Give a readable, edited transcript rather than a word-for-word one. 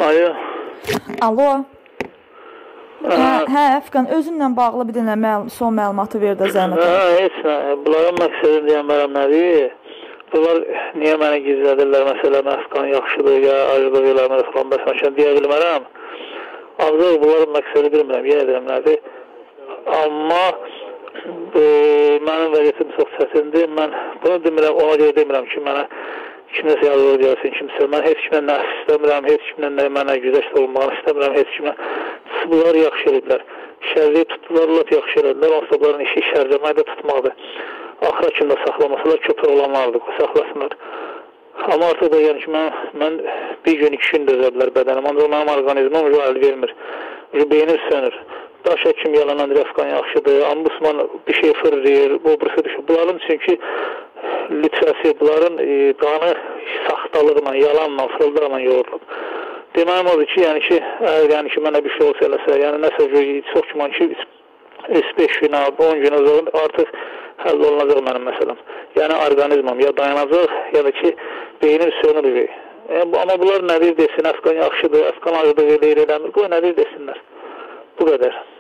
Alo. Alo. Hə, Əfqan, özünlə bağlı bir dənə son məlumatı ver də zəhmət. Heç nə. Bunların məqsədi deyənmərəm nədir? Bunlar niyə mənə gizlədirlər? Məsələn, Əfqan yaxşıdır, ya acıdır, eləmir falan, bəs deyə bilmərəm. Ancaq bunların məqsədi bilmirəm, yenə deyirəm nədir? Amma mənim vəziyyətim çox çətindir. Mən bunu demirəm, ona görə demirəm ki, mənə kimsə yazılı gəlsin, kimsə. Mən heç kimlə nəfs istəmirəm, heç kimlə mənə güzəşt olmağını istəmirəm, heç kimlə. Bunlar yaxşı ediblər. Şərliyi tutdular, lap yaxşı ediblər. Onsuz bunların işi şərləməyi də tutmaqdır. Axıra kimi də saxlamasılar, köpür olanlardır, saxlasınlar. Amma artıq da yəni ki, mən bir gün, 2 gün dözə bilər bədənim. Ancaq mənim orqanizmim əl vermir. Beynim sönür. Daş həkim yalanandır, Əfqan yaxşıdır. Ambusman bir şey fırlayır, bu birisi düşür. Bunların çünki lütfəsi, bunların qanı saxtalıqla, yalanla, fırıldarla yoğurulub. Deməyim odur ki, yəni ki, mənə bir şey olsa eləsə, yəni nəsə çox güman ki, 5 günə, 10 günə artıq həll olunacaq mənim məsələm. Yəni orqanizmam ya dayanacaq, ya da ki, beynim sönür. Amma bunlar nədir desin, Əfqan yaxşıdır, Əfqan acıdır, eləmir, qoy nədir desinlər. Bu qədər.